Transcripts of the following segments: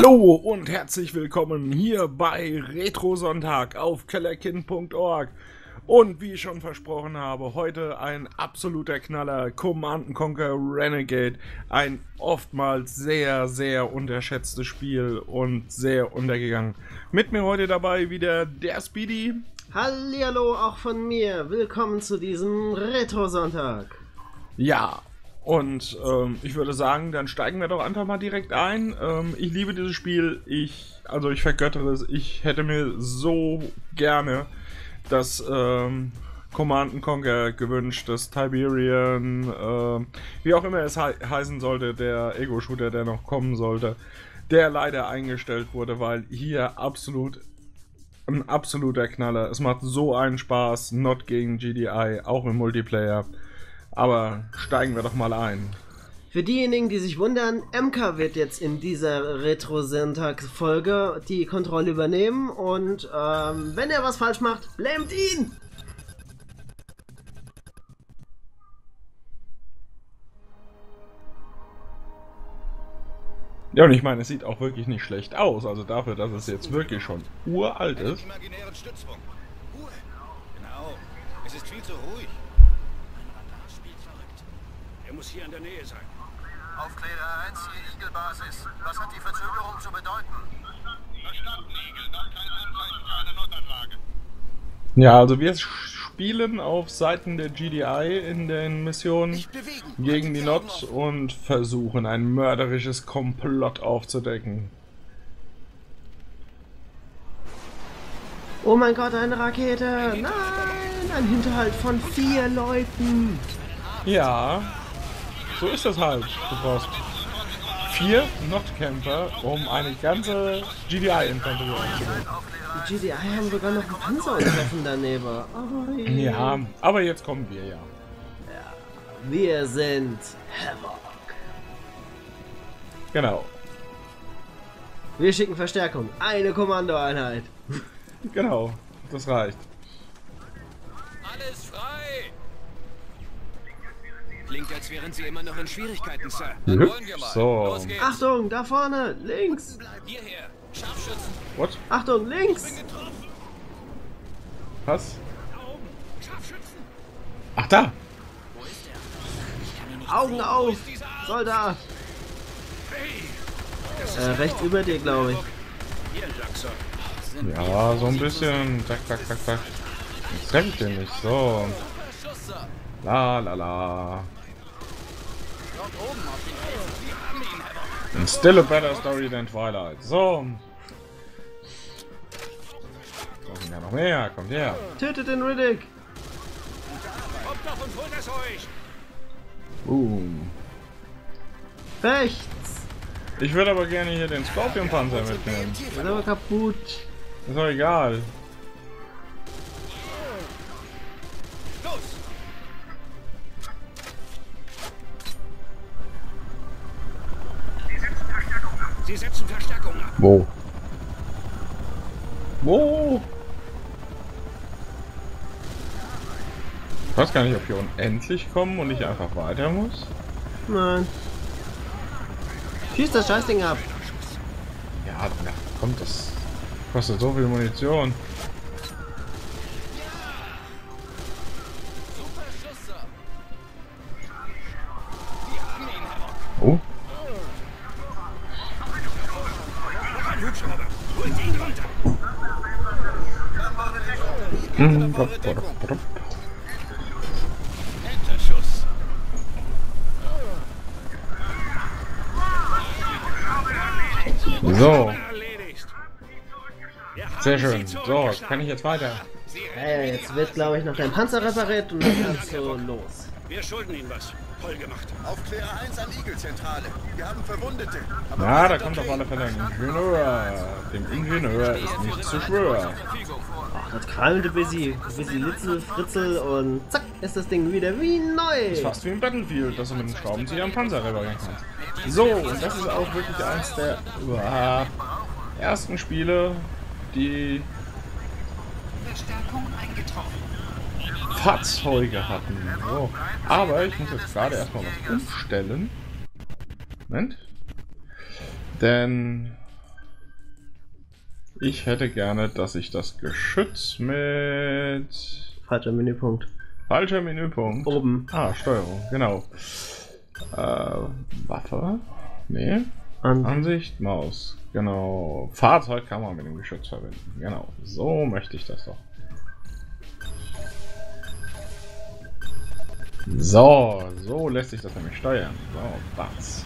Hallo und herzlich willkommen hier bei Retro Sonntag auf kellerkind.org. Und wie ich schon versprochen habe, heute ein absoluter Knaller, Command & Conquer Renegade. Ein oftmals sehr, sehr unterschätztes Spiel und sehr untergegangen. Mit mir heute dabei wieder der Speedy. Hallihallo auch von mir. Willkommen zu diesem Retro Sonntag. Ja, und ich würde sagen, dann steigen wir doch einfach mal direkt ein. Ich liebe dieses Spiel, ich vergöttere es. Ich hätte mir so gerne das Command & Conquer gewünscht, das Tiberian, wie auch immer es heißen sollte, der Ego-Shooter, der noch kommen sollte, der leider eingestellt wurde, weil hier ein absoluter Knaller. Es macht so einen Spaß, not gegen GDI, auch im Multiplayer. Aber steigen wir doch mal ein. Für diejenigen, die sich wundern, MK wird jetzt in dieser Retro-Sonntags-Folge die Kontrolle übernehmen und wenn er was falsch macht, blamet ihn! Ja, und ich meine, es sieht auch wirklich nicht schlecht aus. Also dafür, dass es jetzt wirklich schon uralt ist. Imaginären Stützpunkt. Ruhe. Genau. Es ist viel zu ruhig. Er muss hier in der Nähe sein. Aufklärer 1, hier Eagle-Basis. Was hat die Verzögerung zu bedeuten? Verstanden, Eagle. Noch kein Anzeichen für eine Notanlage. Ja, also wir spielen auf Seiten der GDI in den Missionen gegen die Not und versuchen ein mörderisches Komplott aufzudecken. Oh mein Gott, eine Rakete! Nein! Ein Hinterhalt von 4 Leuten! Ja, so ist das halt. Du brauchst 4 Not-Camper, um eine ganze GDI-Infanterie aufzubauen. Die GDI haben sogar noch einen Panzertreffen daneben. Oh, Ja, aber jetzt kommen wir ja. wir sind Havoc. Genau, Wir schicken Verstärkung. Eine Kommandoeinheit. genau, das reicht. Alles frei! Klingt, als wären Sie immer noch in Schwierigkeiten, Sir. Dann wollen wir mal. So, Los geht's. Achtung, da vorne, links! Hierher. Scharfschützen. what? Achtung, links! Getroffen. Was? Da oben. Scharfschützen. Ach, da! Wo ist er? Ich kann ihn nicht Augen sehen. auf! Wo ist dieser Arzt? Soldat! Hey. Rechts über dir, glaube ich. Hier entlang, Sir. Ja, so ein bisschen. Zack, zack, zack, zack. Jetzt treffe ich den nicht. So. Schuss, Sir. La la la. Dort oben auf den Felsen. Wir haben ihn, Havoc. And still a better story than Twilight. So. Kommt ja noch mehr. Kommt her. Tötet den Riddick! Kommt doch und holt es euch. Boom. Rechts! Ich würde aber gerne hier den Scorpion-Panzer mitnehmen. Ist aber kaputt. Ist doch egal. Los. Sie setzen Verstärkung ab. Wo? Wo? Ich weiß gar nicht, ob hier unendlich kommen und ich einfach weiter muss. Nein. Schieß das Scheißding ab! Ja, na, kommt, das kostet so viel Munition. Super Schuss, Sir. Wir haben ihn, Havoc. Oh. Noch ein Hubschrauber. Holt ihn runter. Netter Schuss. So, Erledigt. Wir haben sehr sie schön. So, zurückgeschlagen. kann ich jetzt weiter? Sie Jetzt wird, glaube ich, noch dein Panzer repariert und dann kannst du los. Wir schulden Ihnen was. Toll gemacht. Aufklärer 1 an Eagle-Zentrale. Wir haben Verwundete. Aber Ja, da kommt auf alle Fälle ein Ingenieur. Dem Ingenieur ist nicht zu schwör. Ach, das krallt ein bisschen Litzel, Fritzel und zack, ist das Ding wieder wie neu. Fast wie im Battlefield, dass du mit dem Schraubenzieher am Panzer reparieren kannst. So, und das ist auch wirklich eins der ersten Spiele, die Verstärkung eingetroffen. Fahrzeuge hatten. So. Aber ich muss jetzt gerade erstmal was umstellen. Moment. Denn Ich hätte gerne, dass ich das Geschütz mit... Falscher Menüpunkt. Falscher Menüpunkt. Oben. Ah, Steuerung, genau. Waffe? Nee. Ansicht, Maus. Genau. Fahrzeug kann man mit dem Geschütz verbinden. Genau. So möchte ich das doch. So lässt sich das nämlich steuern. So, was?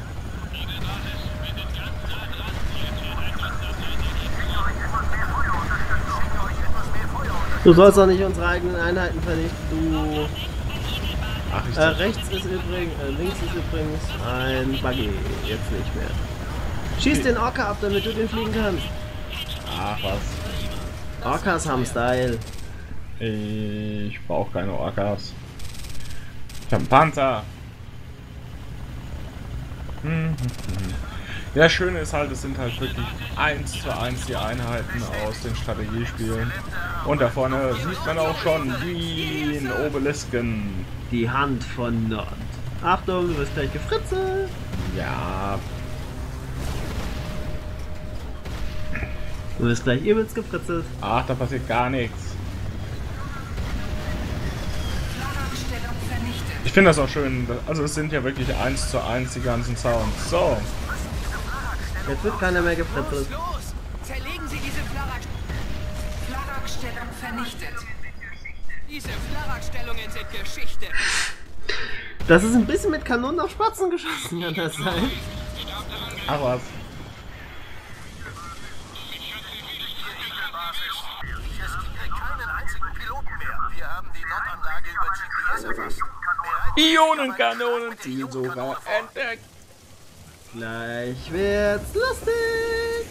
Du sollst doch nicht unsere eigenen Einheiten vernichten, du. Ach, rechts ist übrigens, links ist übrigens ein Buggy, jetzt nicht mehr. Schieß den Orca ab, damit du den fliegen kannst. Ach was. Orcas haben Style. Ich brauche keine Orcas. Ich habe einen Panzer. Ja, Schöne ist halt, es sind halt wirklich 1:1 die Einheiten aus den Strategiespielen. Und da vorne sieht man auch schon den Obelisken. Die Hand von Nord. Achtung, du wirst gleich gefritzelt. Ja. Du wirst gleich übelst gefritzelt. Ach, da passiert gar nichts. Lagerstellung vernichtet. Ich finde das auch schön. Also es sind ja wirklich 1:1 die ganzen Sounds. So. Jetzt wird keiner mehr gefritzelt. Los! Zerlegen Sie diese Lagerstellung vernichtet. Diese Flakstellungen sind Geschichte. Das ist ein bisschen mit Kanonen auf Spatzen geschossen, kann das sein? Ach was. Ich riskiere keinen einzigen Piloten mehr. Wir haben die Nordanlage über GPS erfasst. Ionenkanonen ziehen sogar entdeckt. Gleich wird's lustig.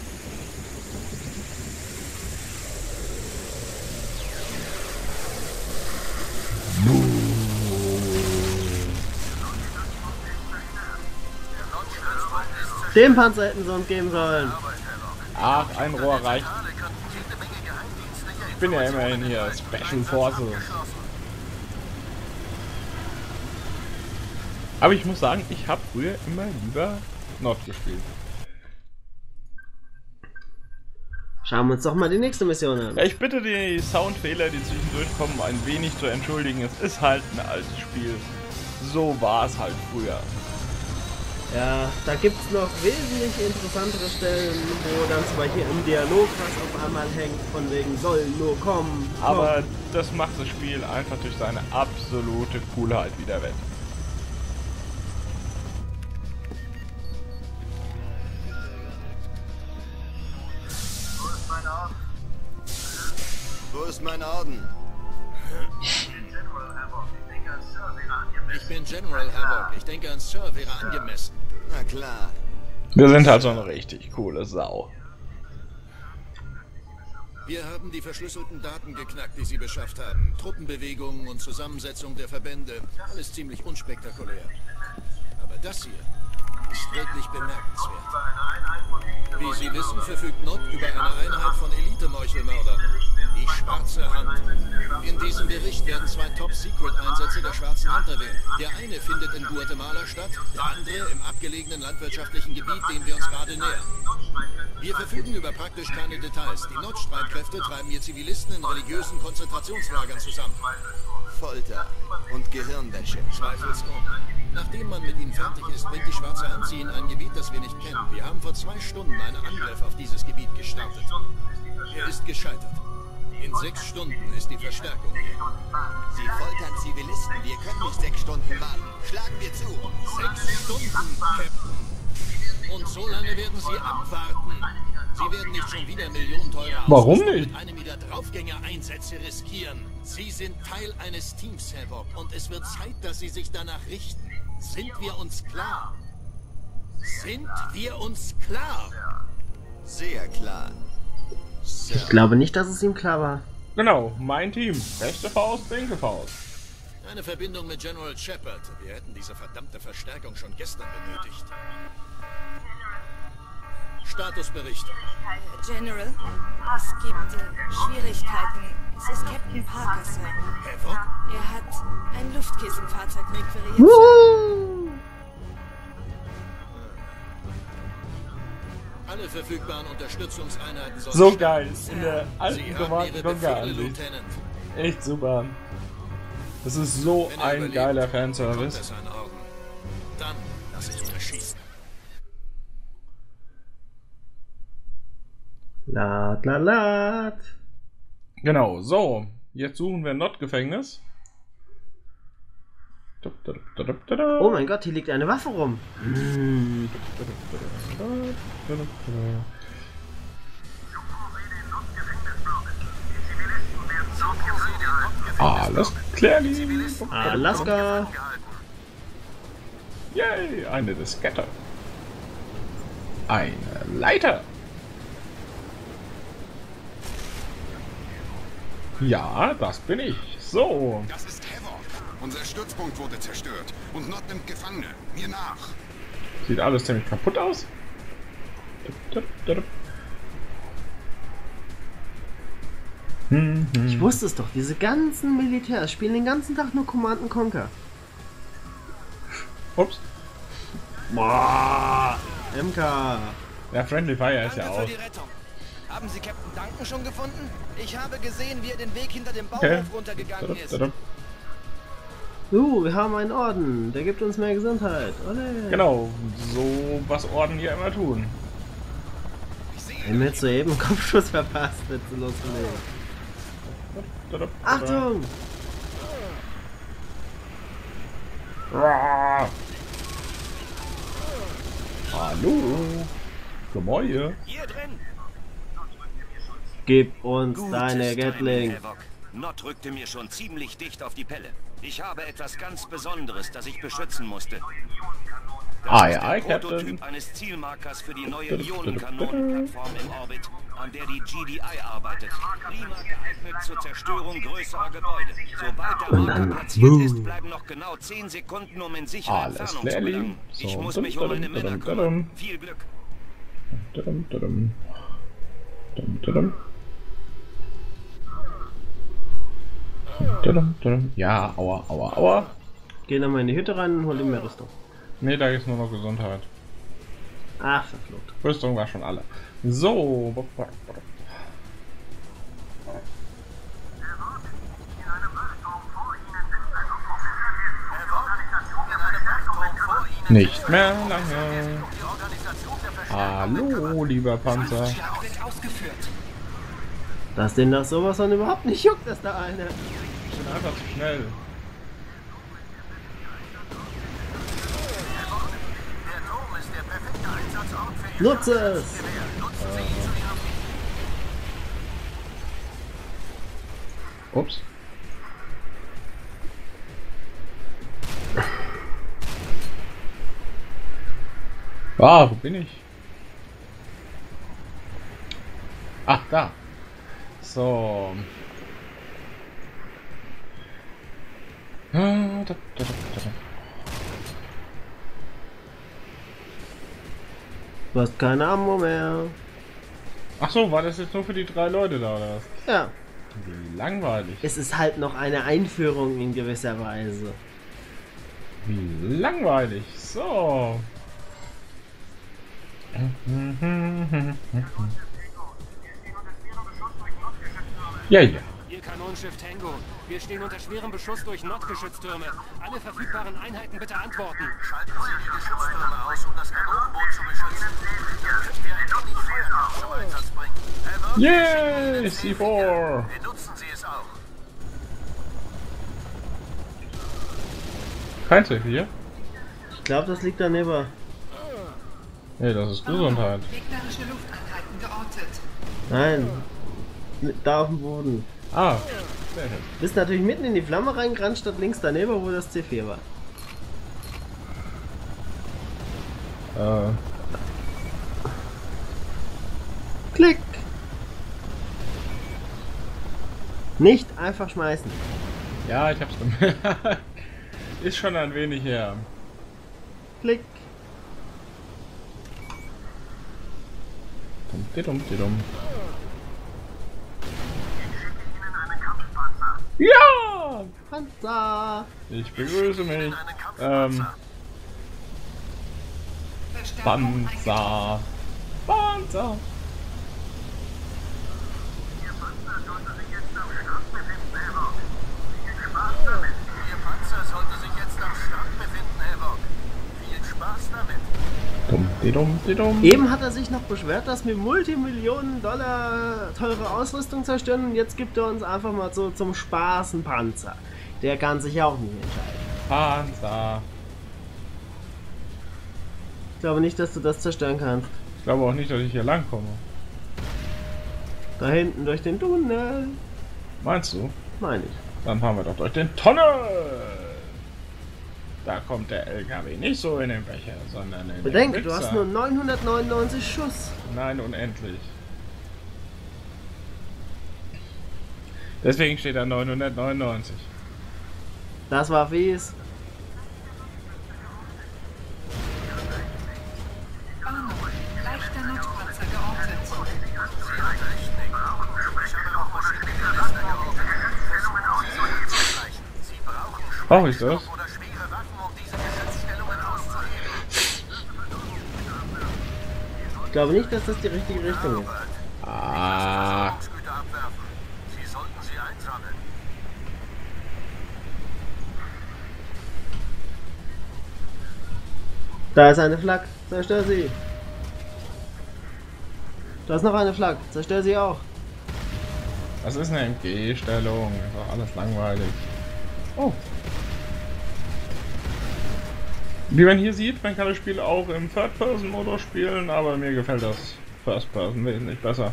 Den Panzer hätten sie uns geben sollen. Ach, ein Rohr reicht. Ich bin ja immerhin hier Special Forces. Aber ich muss sagen, ich habe früher immer lieber Nord gespielt. Schauen wir uns doch mal die nächste Mission an. Ja, ich bitte die Soundfehler, die zwischendurch kommen, ein wenig zu entschuldigen. Es ist halt ein altes Spiel. So war es halt früher. Ja, da gibt's noch wesentlich interessantere Stellen, wo dann zum Beispiel im Dialog was auf einmal hängt, von wegen soll nur kommen. Aber das macht das Spiel einfach durch seine absolute Coolheit wieder wett. Wo ist mein Orden? Ich bin General Havoc. Ich denke, ein Sir wäre angemessen. Na klar. Wir sind halt so eine richtig coole Sau. Wir haben die verschlüsselten Daten geknackt, die Sie beschafft haben. Truppenbewegungen und Zusammensetzung der Verbände. Alles ziemlich unspektakulär. Aber das hier ist wirklich bemerkenswert. Wie Sie wissen, verfügt Nord über eine Einheit von Elite-Meuchelmördern. Die Schwarze Hand. In diesem Bericht werden 2 Top-Secret-Einsätze der Schwarzen Hand erwähnt. Der eine findet in Guatemala statt, der andere im abgelegenen landwirtschaftlichen Gebiet, dem wir uns gerade nähern. Wir verfügen über praktisch keine Details. Die Nord-Streitkräfte treiben ihr Zivilisten in religiösen Konzentrationslagern zusammen. Folter und Gehirnwäsche. Zweifelsohne. Nachdem man mit ihnen fertig ist, bringt die Schwarze Hand sie in ein Gebiet, das wir nicht kennen. Wir haben vor 2 Stunden einen Angriff auf dieses Gebiet gestartet. Er ist gescheitert. In 6 Stunden ist die Verstärkung hier. Sie foltern Zivilisten. Wir können nicht 6 Stunden warten. Schlagen wir zu. 6 Stunden, Captain. Und so lange werden Sie abwarten. Sie werden nicht schon wieder millionenteure Warum Ausrüstung nicht? mit einem Ihrer Draufgänger-Einsätze riskieren. Sie sind Teil eines Teams, Havoc, und es wird Zeit, dass Sie sich danach richten. Sind wir uns klar? Sind wir uns klar? Sehr klar. Sir. Ich glaube nicht, dass es ihm klar war. Genau, mein Team. Rechte Faust, linke Faust. Eine Verbindung mit General Shepard. Wir hätten diese verdammte Verstärkung schon gestern benötigt. Statusbericht. General, es gibt Schwierigkeiten. Es ist Captain Parker, Sir. Havoc? Er hat ein Luftkissenfahrzeug requiriert. Alle verfügbaren Unterstützungseinheiten sollen So starten. geil. In der Sie alten haben privaten Ihre Conga Befehle, ansicht. Lieutenant. Echt super. Das ist so Wenn er ein überlebt, geiler bekommt Fanservice. er seinen Orden. Dann lasse ich ihn erschießen. Lad. Genau, so. Jetzt suchen wir ein Not-Gefängnis. Oh mein Gott, hier liegt eine Waffe rum. Alles klar. Alaska. Yay, eine Diskette. Eine Leiter. Ja, das bin ich. So. Das ist Havoc. Unser Stützpunkt wurde zerstört. Und Nord nimmt Gefangene. Mir nach. Sieht alles ziemlich kaputt aus. Ich wusste es doch, diese ganzen Militärs spielen den ganzen Tag nur Command & Conquer. Ups. Boah, MK. Ja, Friendly Fire ist ja Danke für aus. die Rettung. Haben Sie Captain Duncan schon gefunden? Ich habe gesehen, wie er den Weg hinter dem Bauhof Okay. runtergegangen ist. Wir haben einen Orden, der gibt uns mehr Gesundheit. Ole. Genau, so was Orden hier immer tun. Ich mir jetzt soeben einen Kopfschuss verpasst, wird so losgelegt. Achtung! Hallo. Gemäuer. Hier drin. Gib uns Gutes deine Timing, Gatling. Havoc. Nord rückte mir schon ziemlich dicht auf die Pelle. Ich habe etwas ganz Besonderes, das ich beschützen musste. Das ist der Captain. Prototyp eines Zielmarkers für die neue Ionenkanonenplattform im Orbit, an der die GDI arbeitet. Prima geeignet zur Zerstörung größerer Gebäude. Sobald der Marker platziert ist, bleiben noch genau 10 Sekunden, um in sichere Alles Entfernung klar, zu gelangen. so, Ich muss mich um meine Männer kümmern. Viel Glück. Ja, aua. Geh nochmal in die Hütte rein und hol ihm mehr Rüstung. Ne, da ist nur noch Gesundheit. Ach, verflucht. Rüstung war schon alle. So. Nicht mehr lange. Hallo, lieber Panzer. Schlag wird ausgeführt. Dass den das sowas von überhaupt nicht juckt, dass da eine. Ich bin einfach zu schnell. Nutze es! Ups. Ah, wo bin ich? Ach, da. So. Du hast keine Ammo mehr. Ach so, war das jetzt nur für die 3 Leute da oder was? Ja. Wie langweilig. Es ist halt noch eine Einführung in gewisser Weise. Wie langweilig. So. Ja. Ihr Kanonenschiff Tango. Wir stehen unter schwerem Beschuss durch Nordgeschütztürme. Alle verfügbaren Einheiten bitte antworten. Schalten Sie die Geschütztürme aus, um das Kanonenboot zu beschützen. Hier müsst ihr ein wenig Feuerkraft zum Einsatz bringen. Yay, C4. Benutzen Sie es auch. Kein C4? Ich glaube, das liegt daneben. Nee, das ist Gesundheit. Gegnerische Lufteinheiten geortet. Nein. Da auf dem Boden. Ah, sehr schön. Bist natürlich mitten in die Flamme reingerannt, statt links daneben, wo das C4 war. Klick! Nicht einfach schmeißen. Ja, ich hab's gemerkt. Ist schon ein wenig her. Klick! Dumm. Ja! Panzer! Ich begrüße mich. Verstärkung Panzer. Panzer. Panzer. Ihr Panzer sollte sich jetzt am Start befinden, Havoc. Viel Spaß damit. Ihr Panzer sollte sich jetzt am Start befinden, Havoc. Viel Spaß damit. Eben hat er sich noch beschwert, dass wir Multimillionen-Dollar teure Ausrüstung zerstören und jetzt gibt er uns einfach mal so zum Spaß einen Panzer. Der kann sich auch nicht entscheiden. Panzer. Ich glaube nicht, dass du das zerstören kannst. Ich glaube auch nicht, dass ich hier lang komme. Da hinten durch den Tunnel. Meinst du? Meine ich. Dann fahren wir doch durch den Tunnel. Da kommt der LKW nicht so in den Becher, sondern in Bedenk, den du Mixer. hast nur 999 Schuss. Nein, unendlich. Deswegen steht da 999. Das war fies. Warnung. Leichter Notpanzer geortet. Sie hat Technik. Ich habe auch Maschinengewister geortet. Versuchen Sie so hinzugleichen. Sie brauchen Brauche ich das? oder schwere Waffen, um diese Geschützstellungen auszuheben. Ich glaube nicht, dass das die richtige Richtung ist. Ah. Güter abwerfen. Sie sollten sie einsammeln. Da ist eine Flak. Zerstör sie. Da ist noch eine Flak. Zerstör sie auch. Was ist eine MG-Stellung? Ist doch alles langweilig. Oh. Wie man hier sieht, man kann das Spiel auch im Third-Person-Modus spielen, aber mir gefällt das First-Person wesentlich besser.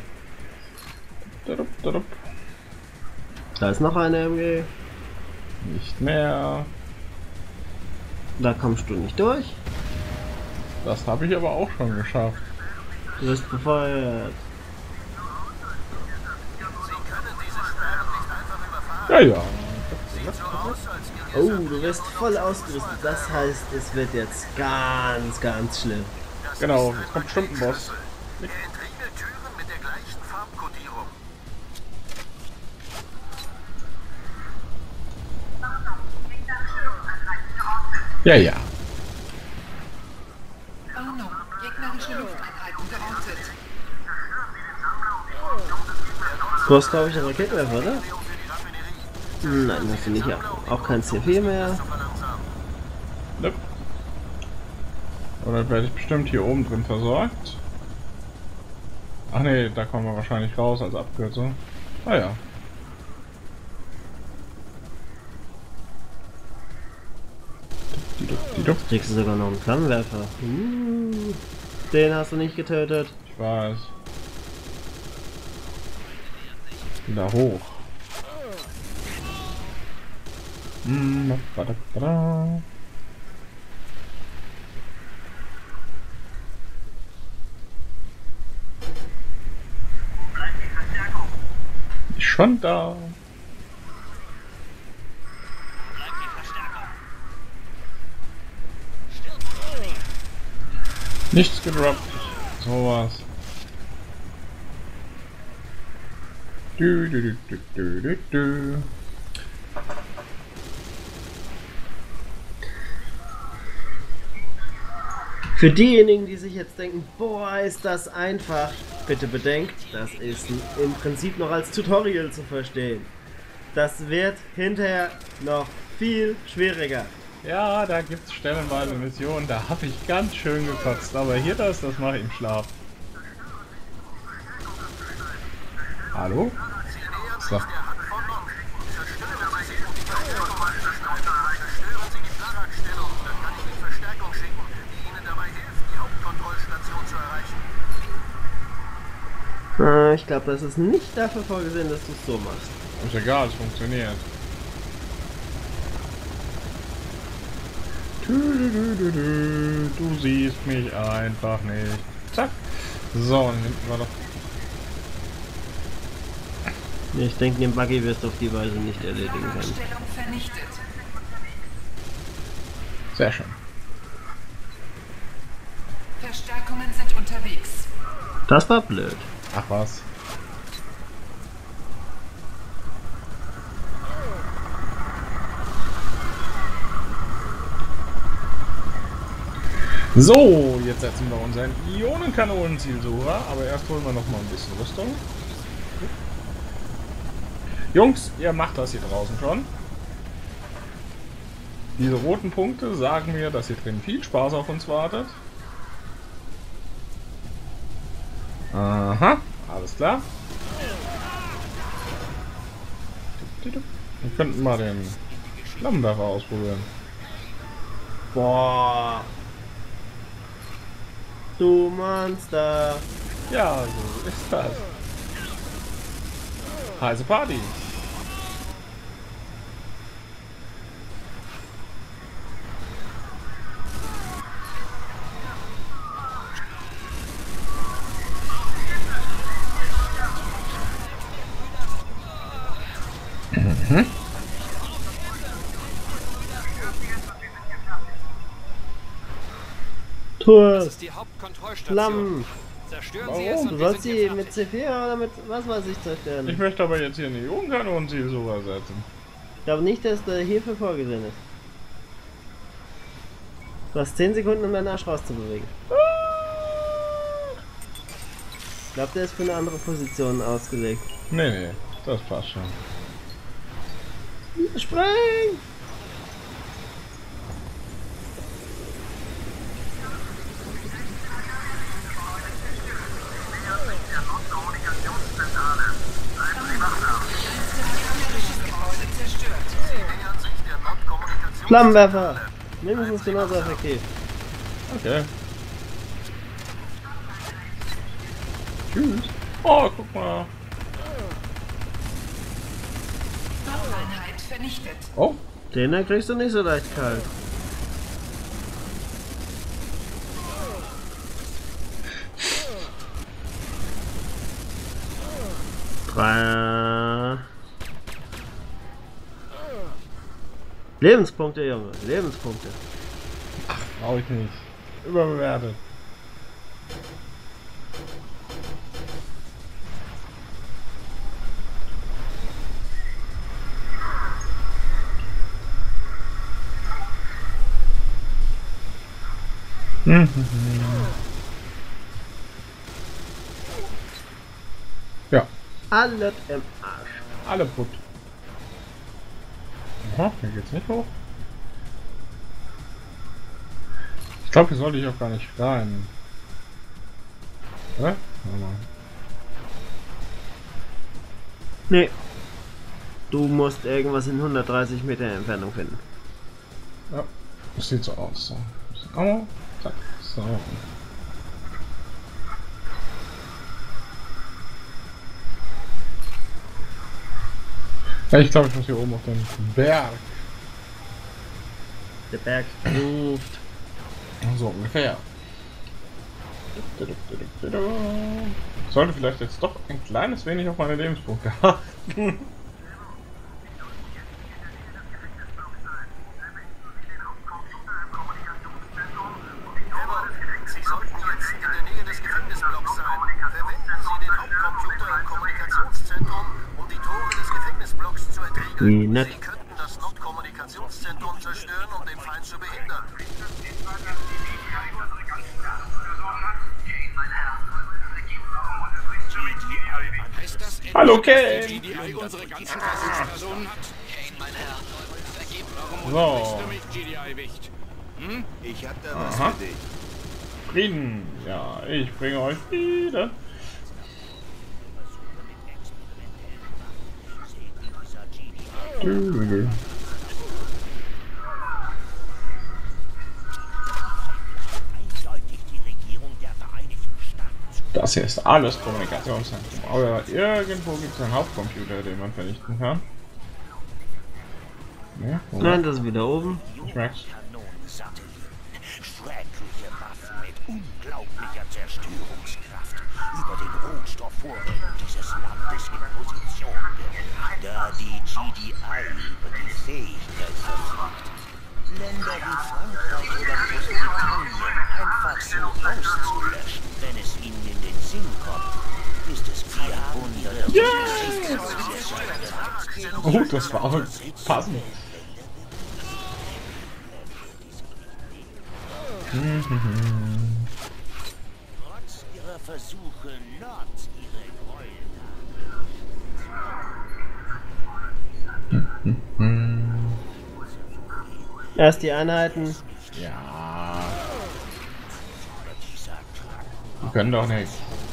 Da ist noch eine MG. Nicht mehr. Da kommst du nicht durch. Das habe ich aber auch schon geschafft. Du wirst befeuert. Ja, ja. Oh, du wirst voll ausgerüstet. Das heißt, es wird jetzt ganz, ganz schlimm. Genau, es kommt bestimmt ein Boss. Er entriegelt Türen mit der gleichen Farbkodierung. Ja, ja. Warnung. Gegnerische Lufteinheiten geortet. Du hast, glaube ich, einen Raketenwerfer, oder? Nein, hast du nicht. Ja. Auch kein C4 mehr. Nope. Oder werde ich bestimmt hier oben drin versorgt? Ach nee, da kommen wir wahrscheinlich raus als Abkürzung. Ah ja. Kriegst du sogar noch einen Flammenwerfer. Den hast du nicht getötet. Ich weiß. Da hoch. Schon da. Nichts gedroppt. Sowas. Du. Für diejenigen, die sich jetzt denken, boah, ist das einfach, bitte bedenkt, das ist im Prinzip noch als Tutorial zu verstehen. Das wird hinterher noch viel schwieriger. Ja, da gibt's stellenweise Missionen, da habe ich ganz schön gekotzt, aber hier das mache ich im Schlaf. Hallo? So. Ich glaube, das ist nicht dafür vorgesehen, dass du es so machst. Ist egal, es funktioniert. Du siehst mich einfach nicht. Zack. So, und hinten war doch... Ich denke, den Buggy wirst du auf die Weise nicht erledigen können. Stellung vernichtet. Sehr schön. Verstärkungen sind unterwegs. Das war blöd. Ach was. So, jetzt setzen wir unseren Ionenkanonenzielsucher, aber erst holen wir noch mal ein bisschen Rüstung. Jungs, ihr macht das hier draußen schon. Diese roten Punkte sagen mir, dass hier drin viel Spaß auf uns wartet. Aha, alles klar. Wir könnten mal den Flammenwerfer ausprobieren. Boah. Du Monster. Ja, so ist das. Heiße Party. Mhm. Tor. Das ist die Hauptkontrollstation. Flammen. Zerstören Warum? Sie es Du und sollst wir sind sie mit C4 oder mit was weiß ich zerstören. Ich möchte aber jetzt hier eine Ionenkanonenzielsucher setzen. Ich glaube nicht, dass der hierfür vorgesehen ist. Du hast 10 Sekunden, um deinen Arsch rauszubewegen. Ich glaube, der ist für eine andere Position ausgelegt. Nee, das passt schon. Spring! Flammenwerfer! Mindestens genauso effektiv. Okay. Tschüss. Oh, guck mal. Einheit vernichtet. Oh. Den da kriegst du nicht so leicht kalt. Lebenspunkte, Junge. Lebenspunkte. Ach, brauche ich nicht. Überbewertet. Ja. Alles im Arsch. Alle putt. Aha, hier geht's nicht hoch. Ich glaube, hier sollte ich auch gar nicht rein. Oder? Warte mal. Nee. Du musst irgendwas in 130 Meter Entfernung finden. Ja, das sieht so aus. So. Oh, zack. So. Ja, ich glaube, ich muss hier oben auf den Berg. Der Berg ruft. So ungefähr. Sollte vielleicht jetzt doch ein kleines wenig auf meine Lebenspunkte achten. Sie sollten jetzt in der Nähe des Gefängnisblocks sein. Verwenden Sie den Hauptcomputer im Kommunikationszentrum, um die Tore des Gefängnisblocks zu entriegeln. Wie nett. Sie könnten das Notkommunikationszentrum zerstören, um den Feind zu behindern. Heißt das etwa, Hallo, dass Ken. die GDI unsere ganzen Versuchspersonen hat? Kane, mein Herr. Warum So. unterbrichst du mich, GDI-Wicht? Hm? Ich hab da was Aha. für dich. Frieden. Ja, ich bringe euch Frieden. Das hier ist alles Kommunikationszentrum. Aber irgendwo gibt es einen Hauptcomputer, den man vernichten kann. Ja, Nein, das ist wieder oben. ich merk's. Schreckliche Waffen mit unglaublicher Zerstörungskraft über den Rohstoffvorräten dieses Landes in Position gebracht. Da die GDI über die Fähigkeit verfügt, Länder wie Frankreich oder Großbritannien einfach so auszulöschen, wenn es ihnen in den Sinn kommt, ist es kein Wunder, dass Oh, das war aber passend. Trotz ihrer Versuche, Nord ihre Gräueltaten. Erst die Einheiten. Ja. Die können doch nicht.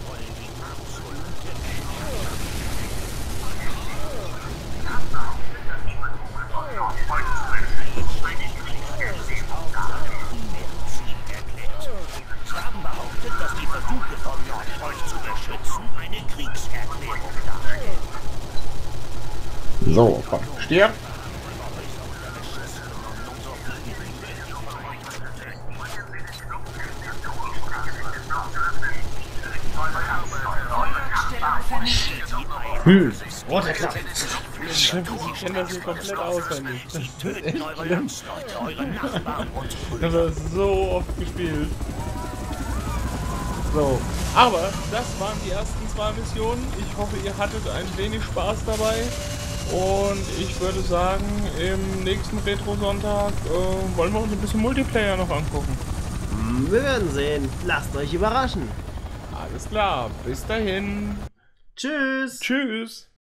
Stamm behauptet, dass die Versuche von Nord, euch zu beschützen, eine Kriegserklärung darstellen. So, komm, stirb. Roter Knopf. Ich kenne das hier komplett auswendig. Sie töten eure Landsleute, eure Nachbarn und Ich habe das so oft gespielt. So, aber das waren die ersten 2 Missionen. Ich hoffe, ihr hattet ein wenig Spaß dabei. Und ich würde sagen, im nächsten Retro-Sonntag wollen wir uns ein bisschen Multiplayer noch angucken. Wir werden sehen. Lasst euch überraschen. Alles klar, bis dahin. Tschüss. Tschüss.